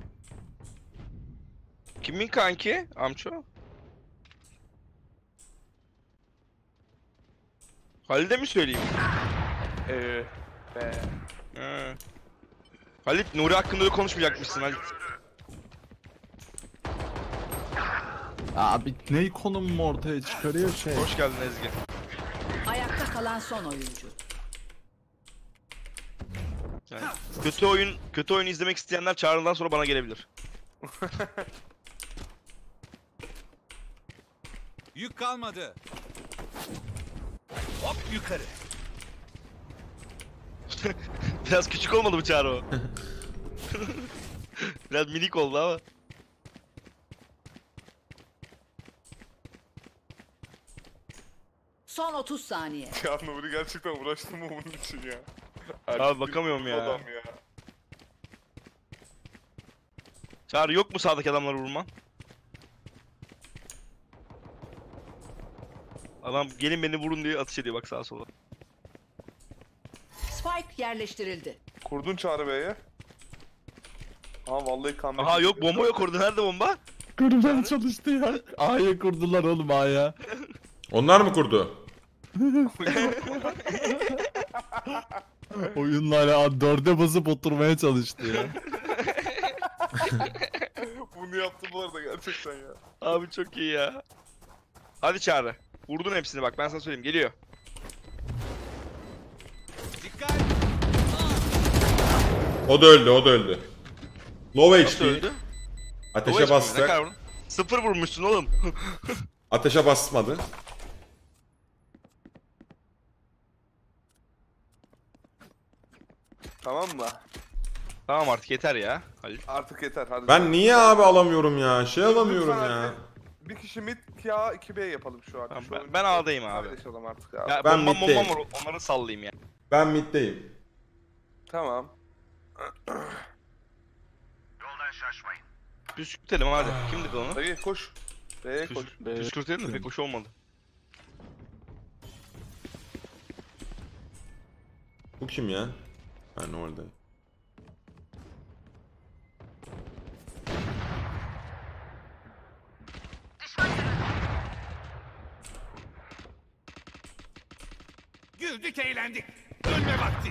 Kimin kanki? Amço? Halil'e mi söyleyeyim? Ee, be. He. Halit, Nuri hakkında da konuşmayacakmışsın Halit. Abi ne konumu ortaya çıkarıyor şey. Hoş geldin Ezgi. Ayakta kalan son oyuncu. Yani kötü oyun, kötü oyun izlemek isteyenler Çağrı'dan sonra bana gelebilir. Yük kalmadı. Hop yukarı. Biraz küçük olmadı mı Çağrı o? Biraz minik oldu ama. Son otuz saniye. Ya Nuri gerçekten uğraştım mı bunun için ya? Abi bakamıyorum ya. Adam ya. Çağrı, yok mu sağdaki adamları vurman? Adam gelin beni vurun diye atış ediyor bak sağa sola. Spike yerleştirildi. Kurdun Çağrı Bey'e. Aha vallahi kan. Aha yok, bomba yok orada, nerede bomba? Kurmaya çalıştı ya. A'ya kurdular oğlum A'ya. Onlar mı kurdu? Oyunlar ya dörde basıp oturmaya çalıştı ya. Bunu yaptı bu arada gerçekten ya. Abi çok iyi ya. Hadi Çağrı. Vurdun hepsini bak, ben sana söyleyeyim, geliyor. Dikkat. O da öldü, o da öldü. Low Nasıl H P. öldü? Ateşe Low H P mi? Ne bastı. kadar vurdun? Sıfır vurmuşsun oğlum. Ateşe basmadı. Tamam mı? Tamam artık yeter ya Halil. Artık yeter hadi. Ben niye abi alamıyorum ya? Şey alamıyorum Lütfen ya. hadi. Bir kişi mid ya iki B yapalım şu an. Tamam, Şu ben- oyunu ben A'dayım abi. paylaşalım artık ya. Ya Ben bomba middeyim. bomba var, onları sallayayım ya. Ben middeyim. Tamam. Püskürtelim hadi. Kim dedi onu? Dayı koş. B'ye koş. Püs püskürtelim de pek hoş olmadı. Bu kim ya? Ben orada. Güldük eğlendik. Ölme vakti.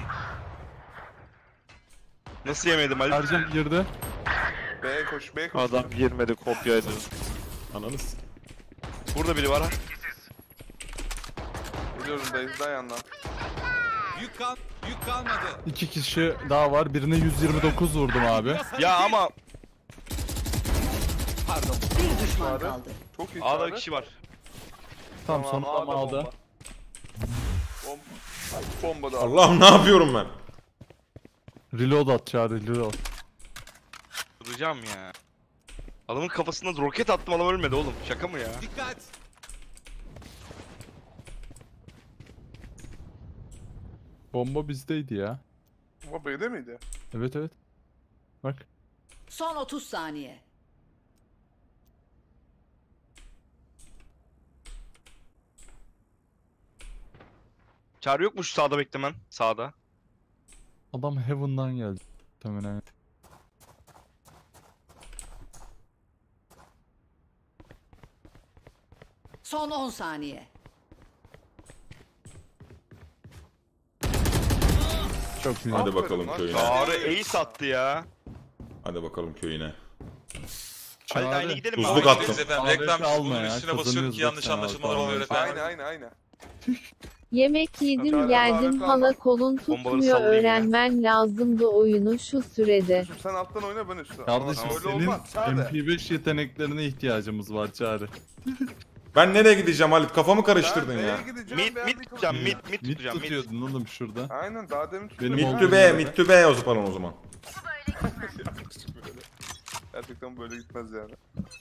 Nasıl yemedim Halil? Ercan girdi. B'ye koş. B'ye koş. Adam girmedi, kopyaydı. Ananı s- Burada biri var ha. Biliyorum dayı dayan lan. Yük kal. Yük kalmadı. İki kişi daha var. Birine yüz yirmi dokuz vurdum abi. Biraz hareket. Ya ama Pardon. Bir düşman Çağrı. kaldı. Çok iyi A'da Çağrı. bir kişi var. Tam sonunda A'da aldı. bomba. Bomba. Ay, bomba da. Allah'ım ne yapıyorum ben? Reload at Çağrı reload. Duracağım ya. Adamın kafasına roket attım, adam ölmedi oğlum. Şaka mı ya? Dikkat. Bomba bizdeydi ya. Bomba B'de miydi? Evet evet. Bak. Son otuz saniye. Çağrı yok mu şu sağda beklemen? Sağda. Adam Heaven'dan geldi. Muhtemelen. Son on saniye. Çok iyi. Hadi Aferin bakalım lan. köyüne. Çağrı ace attı ya. Hadi bakalım köyüne. Hadi aynı gidelim mi? Tuzluk Abi? attım. Efendim Abi reklam alma bunun ya, üstüne basıyorduk kazanıyoruz ki yanlış bak sen anlaşılmalar abi, oluyor tamam. efendim. Aynen aynen aynen. Yemek yedim Çağrı, geldim Çağrı, hala Çağrı. kolun Bombaları tutmuyor sallayayım ya. öğrenmen lazımdı oyunu şu sürede. Yusuf sen alttan oyna ben üstten. Kardeşim Ama öyle senin olmaz, Çağrı. M P beş yeteneklerine ihtiyacımız var Çağrı. Ben nereye gideceğim Halit? Kafamı Ben karıştırdın B'ye ya. gideceğim. Mid ben mid bir tutacağım, kalacağım. mid mid Mid tutacağım, mid. tutuyordun oğlum şurada. Aynen daha demin tutuyordum. Benim Mid olduğum to B, yerde. mid to B o zaman o zaman. Gerçekten böyle gitmez yani.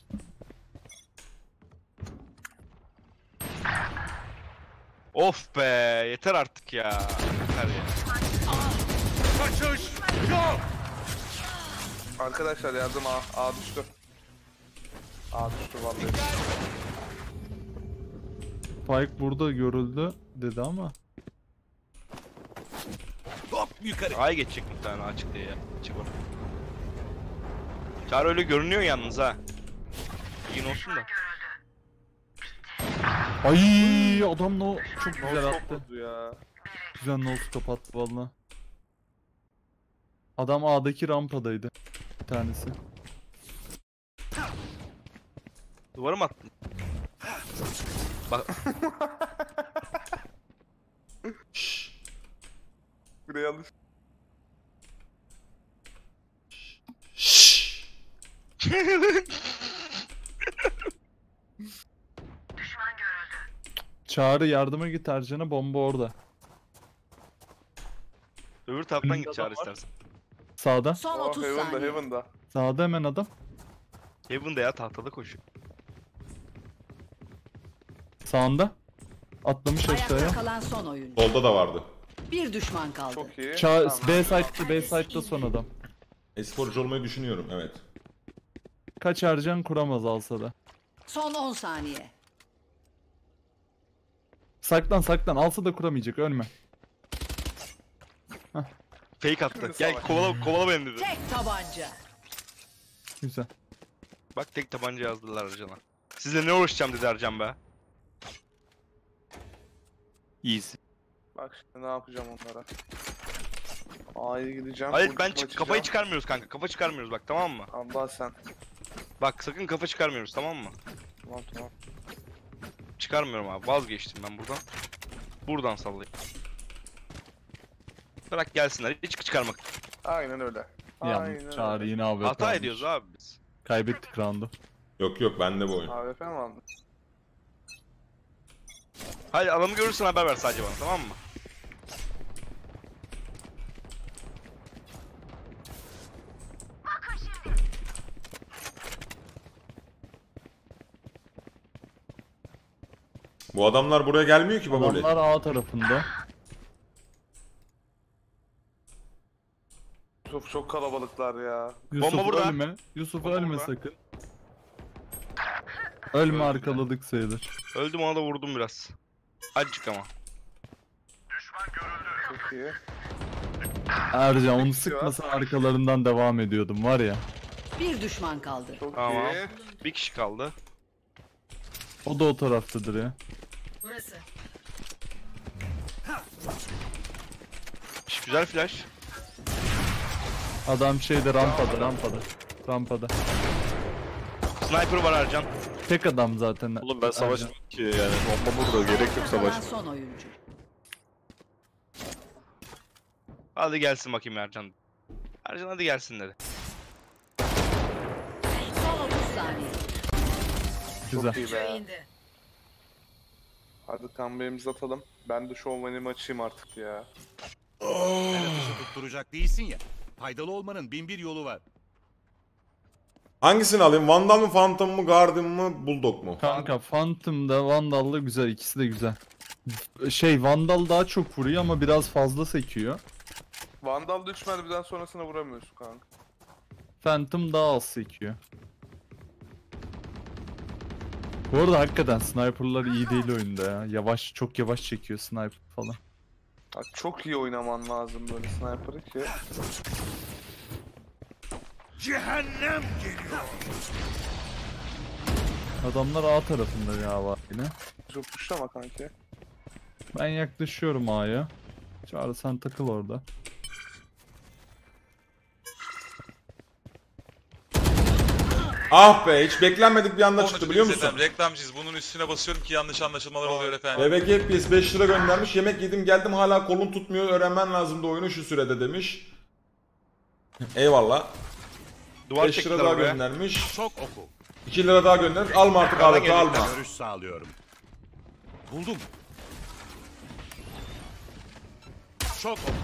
Of be, yeter artık ya. Yeter ya. Kaçış. Yok. Arkadaşlar yardım A, A düştü. A düştü vallahi. Spike burada görüldü dedi ama. Hop yukarı. Ay geçecek muhtemelen açık diye ya. Çık onu. Çağrı öyle görünüyor yalnız ha. İyi olsun da. Ay adam no çok güzel No attı. scope oldu ya. Güzel no scope attı valla. Adam A'daki rampadaydı. Bir tanesi. Duvara mı attın? Bak Şşş. Buraya yanlış. Şşş. Çağrı yardıma git Ercan'a, bomba orada. öbür taraftan Önünde git çağır adam var. istersen. Sağda. Son Oh otuz Heaven'da saniye. Heaven'da. Sağda hemen adam. Heaven'da ya tahtada koşuyor. Sağında. Atlamış Ayakta aşağıya. kalan son oyuncu. Solda da vardı. Bir düşman kaldı. Çok iyi. Ça Tamam. B site'da B site'da son adam. Esporcu olmayı düşünüyorum, evet. Kaç Ercan kuramaz alsa da. Son on saniye. Saklan saklan, alsa da kuramayacak, ölme. Fake attı. Şimdi Gel salak. kovala kovala beni dedi. Tek tabanca. Güzel. Bak tek tabanca yazdılar Ercan'a. Sizle ne uğraşacağım dedi Ercan be. Easy. Bak şimdi ne yapacağım onlara. A'ya gideceğim. Hayır ultimi ben çık açacağım. kafayı çıkarmıyoruz kanka. Kafa çıkarmıyoruz bak, tamam mı? Allah sen. Bak sakın kafa çıkarmıyoruz, tamam mı? Tamam tamam. Çıkarmıyorum abi, vazgeçtim ben buradan. Buradan sallayayım. Bırak gelsinler, hiç çıkarmak. Aynen öyle. Yanlış. Çağrı yine A W P Hata almış. ediyoruz abi biz. Kaybettik roundu. Yok yok, bende bu oyun. A W P mi aldın? Hadi adamı görürsen haber ver sadece bana, tamam mı? Bu adamlar buraya gelmiyor ki baboli. Adamlar A tarafında. Çok çok kalabalıklar ya. Yusuf Bomba burada. ölme. Yusuf Bomba ölme burada. sakın. Ölme, Öldüm arkaladık sayılır. Öldüm, ona da vurdum biraz. Acık ama. Çok iyi. Ercan onu sıkmasa arkalarından devam ediyordum var ya. Bir düşman kaldı. Çok Tamam. iyi. Bir kişi kaldı. O da o taraftadır ya. Burası. Şş, güzel flash. Adam şeyde rampada rampada. Rampada. Sniper var Ercan. Tek adam zaten. Oğlum ben Ercan. savaşmam ki yani. Bomba burada, gerek yok Kalan savaşmaya. son oyuncu. Hadi gelsin bakayım Ercan. Ercan hadi gelsin dedi. Son otuz saniye. Güzel. Çok iyi be. Hadi comeback'imizi atalım. Ben de şovmenimi açayım artık ya. Yaratıcı tutturacak değilsin ya. Faydalı olmanın bin bir yolu var. Hangisini alayım? Vandal mı, Phantom mu, Guardian mı, Bulldog mu? Kanka Phantom'da Vandal'da güzel, ikisi de güzel. Şey Vandal daha çok vuruyor ama biraz fazla sekiyor. Vandal'da üç mermiden sonrasına vuramıyorsun kanka. Phantom daha az sekiyor. Bu arada hakikaten sniper'lar iyi değil oyunda ya. Yavaş, çok yavaş çekiyor sniper falan. Bak çok iyi oynaman lazım böyle sniper'ı ki. Cehennem geliyor. Adamlar A tarafında ya var yine. Çok puşlama kanki. Ben yaklaşıyorum A'ya. Çağrı sen takıl orada. Ah be, hiç beklenmedik bir anda çıktı biliyor musun? Reklamcıyız. Bunun üstüne basıyorum ki yanlış anlaşılmalar oluyor efendim. B B G F P S beş lira göndermiş. Yemek yedim geldim, hala kolun tutmuyor. Öğrenmen lazımdı oyunu şu sürede demiş. Eyvallah. Duvar beş lira çektiler daha oraya. göndermiş. Çok oku. iki lira daha göndermiş. Alma artık Yukarıdan aleti, geliyor. alma. Görüş sağlıyorum. Buldum. Çok oku.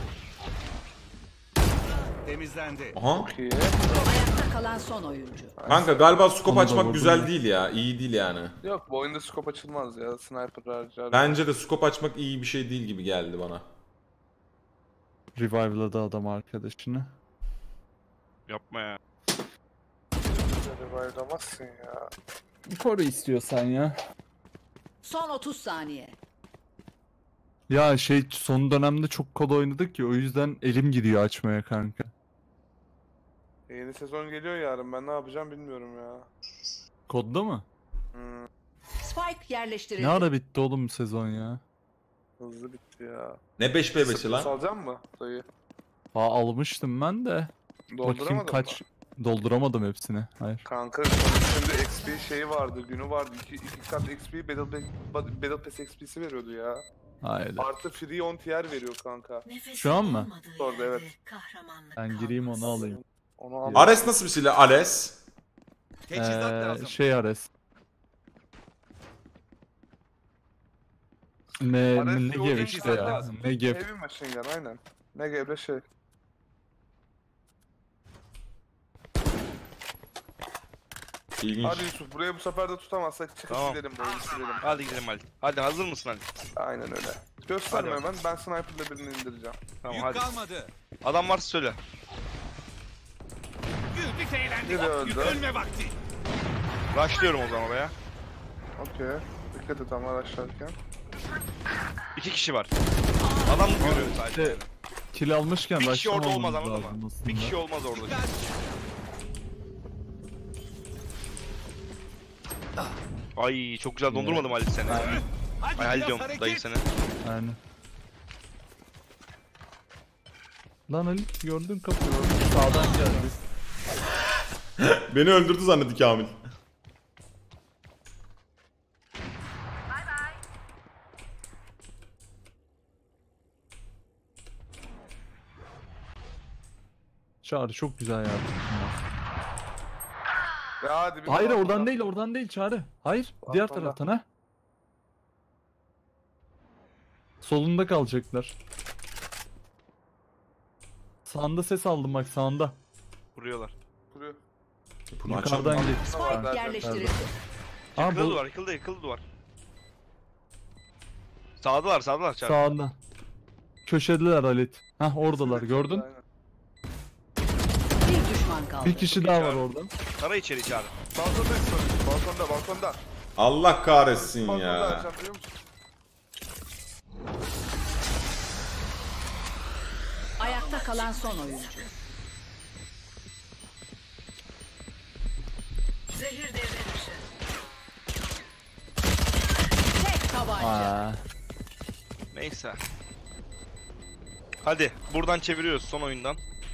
Temizlendi. Aha. Çok iyi. Ayakta kalan son oyuncu. Kanka galiba scope Onu da açmak vurdum güzel ya. değil ya. İyi değil yani. Yok bu oyunda scope açılmaz ya. Sniper harcar. Bence de scope açmak iyi bir şey değil gibi geldi bana. Revive'ladı adam arkadaşını. Yapma ya. Böyle bayramazsın ya. Koru istiyorsan ya. Son otuz saniye. Ya şey son dönemde çok kod oynadık ya, o yüzden elim gidiyor açmaya kanka. E, yeni sezon geliyor yarın. Ben ne yapacağım bilmiyorum ya. Kodda mı? Hmm. Spike yerleştirildi. Ne ara bitti oğlum bu sezon ya? Hızlı bitti ya. Ne beş be beşi lan? Salacak mı dayı? Aa almıştım ben de. Bakayım Dolduramadın kaç. mı? Dolduramadım hepsini. Hayır. Kanka şimdi X P şeyi vardı, günü vardı. İki, iki kat X P Battle, Battle Pass X P'si veriyordu ya. Hayır. Artı free on tier veriyor kanka. Şu an mı? Orada evet. Ben gireyim onu alayım. Onu al. Ares nasıl bir silah? Ares. Teçhizat Ee, lazım. şey Ares. Ne, Ares ne yok, gev teçhizat işte ya. lazım. Ne gev. Heavy machine gun aynen. Ne gevre şey. İlginç. Hadi Yusuf burayı bu sefer de tutamazsak çıkıp Tamam. gidelim bu oyunu silelim. Hadi gidelim Halit. Hadi hazır mısın Halit? Aynen öyle. Gösterme Hadi hemen, ben sniper'la birini indireceğim. Tamam Yük hadi. kalmadı. Adam varsa söyle. Güldük eğlendik. Biri öldü. Ölme vakti. Rushlıyorum o zaman oraya. Okey. Dikkat et ama araçlarken. İki kişi var. Adam görüyor sadece. İşte kill almışken Bir kişi orada olmaz başlamamamız anladın lazım mı? aslında. Bir kişi olmaz orada. Ay çok güzel dondurmadım Halit seni. Ay Hadi Halit biraz diyorum hareket. dayı seni. Yani. Lan Ali gördün kapıyı. Sağdan geldi. Beni öldürdü zannetti Kamil. Çağrı çok güzel yaptın ya. Ya hadi bir Hayır daha- oradan değil oradan değil Çağrı. Hayır diğer Balkonda. taraftan ha. Solunda kalacaklar. Sağında ses aldım bak sağında. Vuruyorlar. Kuruyor. Bunu açalım. Yukarıdan gel. Spike yerleştirildi. Aa Yıkıldı bu duvar, yıkıldı, yıkıldı duvar. Sağdalar, sağdalar çağır. sağında. Köşedeler Halit. Hah oradalar gördün. Aynen. Bir düşman kaldı. Bir kişi daha var orada. Tara içeri çağır. Balkonda istiyoruz. Balkonda, balkonda. Allah kahretsin Balkonda ya. açacağım, biliyor musun? Ayakta kalan son oyuncu. Zehir devre dışı. Tek tabanca. Aa, Neyse. Hadi buradan çeviriyoruz son oyundan.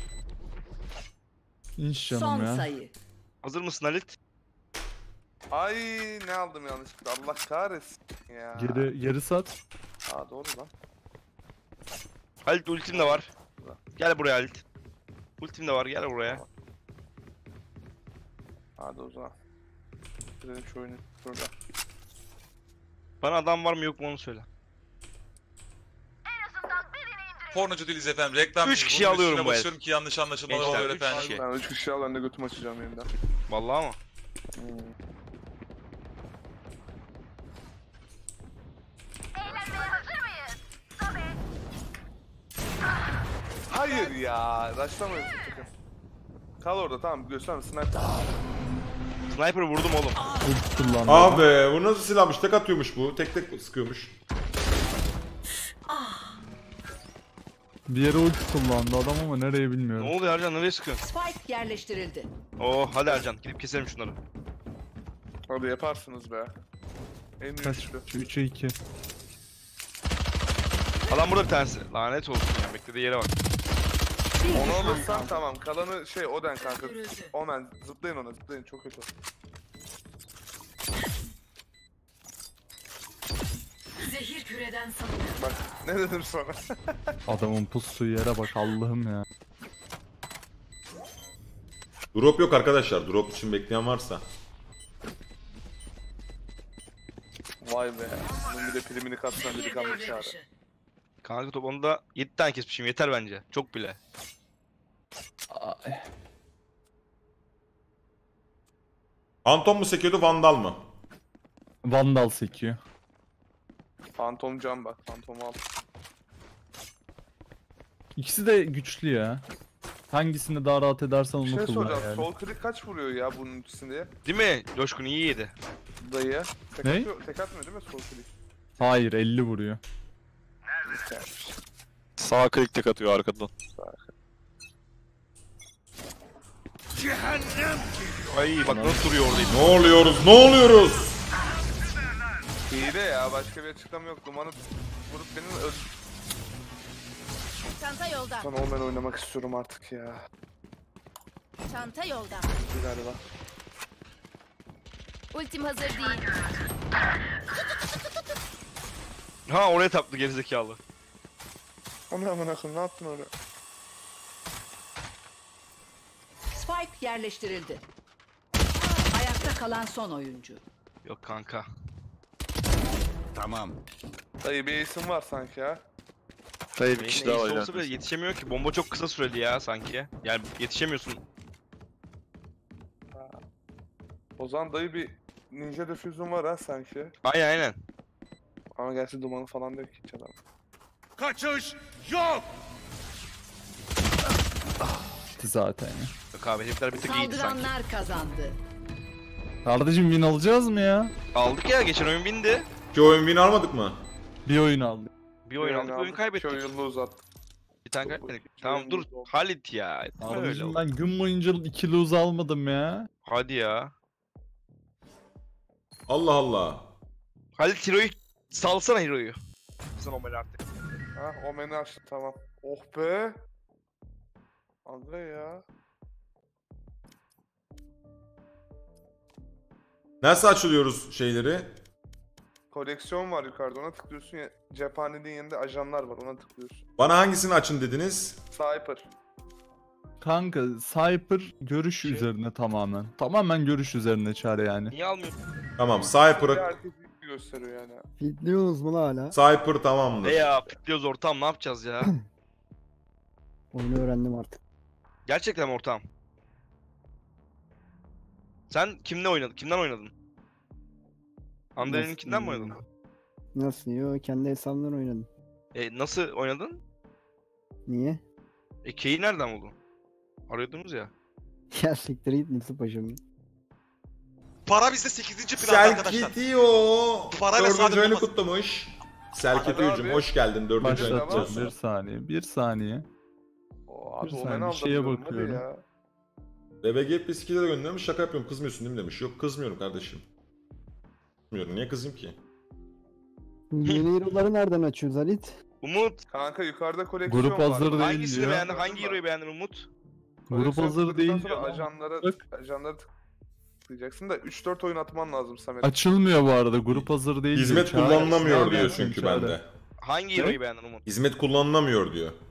inş canım Son ya. sayı. Hazır mısın Halit? Ay ne aldım yanlışlıkla. Allah kahretsin ya. Geri, geri sat. Aa doğru lan. Halit ultim de var. Gel buraya Halit. Ultim de var gel buraya. Hadi o zaman. Gidelim şu oyunu şurada. Bana adam var mı yok mu onu söyle. Pornocu değiliz efendim. Reklam. Üç değil. kişi Bunun alıyorum üstüne bu el. basıyorum ki yanlış anlaşılmalar Gençler, oluyor üç efendim. kişi. Ben üç kişi al, ben de götümü açacağım yeniden. Vallahi mı? Hmm. Hayır ya. Raşlamayın sakın. Kal orada tamam gösterme sniper. Sniper vurdum oğlum. Ult kullandı. Abi bu nasıl silahmış? Tek atıyormuş bu. Tek tek sıkıyormuş. Bir yere ult kullandı adam ama nereye Ne bilmiyorum. oluyor Ercan nereye sıkıyorsun? Spike yerleştirildi. Oh hadi Ercan gidip keselim şunları. Hadi yaparsınız be. En Kaç? güçlü. üçe iki. Adam burada bir tanesi. Lanet olsun ya beklediği yere bak. Bir Onu düşman alırsan kaldı. tamam. Kalanı şey Oden kanka. Omen zıplayın ona zıplayın çok kötü. Zehir küreden salınıyor. Bak ne dedim sana. Adamın pustuğu yere bak Allah'ım ya. Drop yok arkadaşlar. Drop için bekleyen varsa. Vay be. Bunun bir de primini katsan bir Zehir kanlı devre çağrı. dışı. Kanka toplamda yedi tane kesmişim yeter bence. Çok bile. Phantom mu sekiyordu Vandal mı? Vandal sekiyor. Phantom can bak. Phantom al. İkisi de güçlü ya. Hangisini daha rahat edersen Bir onu şey kullan soracağım. yani. Sol klik kaç vuruyor ya bunun ikisinde? Değil mi? Coşkun iyi yedi. Dayı. Tek, Ne? atıyor, tek atmıyor değil mi sol klik? Hayır elli vuruyor. Sağ klik tek atıyor arkadan. Ay bak nasıl duruyor oradayım. Ne oluyoruz? Ne oluyoruz? Hile ya, başka bir açıklama yok. Dumanı vurup benim öl... Çanta yolda. Son Omen oynamak istiyorum artık ya. Çanta yolda. Bir galiba. Ultim hazır değil. Ha oraya taptı gerizekalı. Onu hemen akıl, ne yaptın öyle? Spike yerleştirildi. Ayakta kalan son oyuncu. Yok kanka. Tamam. Dayı bir isim var sanki ya. Dayı bir kişi daha var Neyse olsa bile yani. yetişemiyor ki. Bomba çok kısa süreli ya sanki. Yani yetişemiyorsun. O zaman dayı bir ninja defüzyon var ha sanki. Aynen aynen. Ama gerçi dumanı falan da yok hiç adam. Kaçış yok. Gitti zaten ya. Yok abi herifler bir tık iyiydi sanki. Saldıranlar kazandı. Kardeşim win alacağız mı ya? Aldık ya geçen oyun bindi. İki oyun win almadık mı? Bir oyun aldık. Bir oyun aldık bir oyun kaybettik. İki oyunlu uzattık. Bir tane kaybettik. İki Tamam oyun dur oldu. Halit ya. Etme öyle Kardeşim oğlum. ben gün boyunca ikili uz almadım ya. Hadi ya. Allah Allah. Halit Hero'yu salsana Hero'yu. Sen Omen artık. Ha Omen'i açtı, tamam. Oh be. Aga ya. Nasıl açılıyoruz şeyleri? Koleksiyon var yukarıda, ona tıklıyorsun ya. Cephaneliğin yanında ajanlar var, ona tıklıyorsun. Bana hangisini açın dediniz? Sniper. Kanka Cypher görüş Şey- üzerine tamamen. Tamamen görüş üzerine çare yani. Niye almıyorsun? Tamam, Bir Cypher'ı herkes iyi gösteriyor yani. Fitliyorsunuz mu la hala? Cypher tamamdır. E ya fitliyoruz ortam ne yapacağız ya? Oyunu öğrendim artık. Gerçekten mi ortam? Sen kimle oynadın? Kimden oynadın? Ander'inkinden mi oynadın? Nasıl? Yo, kendi hesabımdan oynadım. E nasıl oynadın? Niye? E K'yi nereden buldun? Arıyordunuz ya. Ya siktir git Mustafa paşam. Para bizde sekizinci planda arkadaşlar. Selkitiyo. Parayla Dördüncü saadet oyunu olmaz. kutlamış. Selkitiyo'cum Abi. hoş geldin dördüncü oyunu Başlat. Başlatacağım kutluyorsun. bir saniye. Bir saniye. Oo, abi Bir Omen saniye, aldım şeye diyorum, hadi bakıyorum. ya. R B G P S iki'de de göndermiş, şaka yapıyorum, kızmıyorsun değil mi demiş. Yok kızmıyorum kardeşim. Kızmıyorum, niye kızayım ki? Yeni hero'ları nereden açıyoruz Halit? Umut Kanka yukarıda koleksiyon Grup var. hazır değil hangisini diyor. beğendin? Hangi hero'yu beğendin Umut? Grup Koleksiyon hazır kurduktan değil sonra diyor. ajanlara, Bak. ajanlara tıklayacaksın da üç dört oyun atman lazım Samet. Açılmıyor bu arada. Grup hazır değil Hizmet diyor. Çare- kullanılamıyor Ne diyor yapıyorsun çünkü çare? bende. Hangi Ne? hero'yu beğendin Umut? Hizmet kullanılamıyor diyor.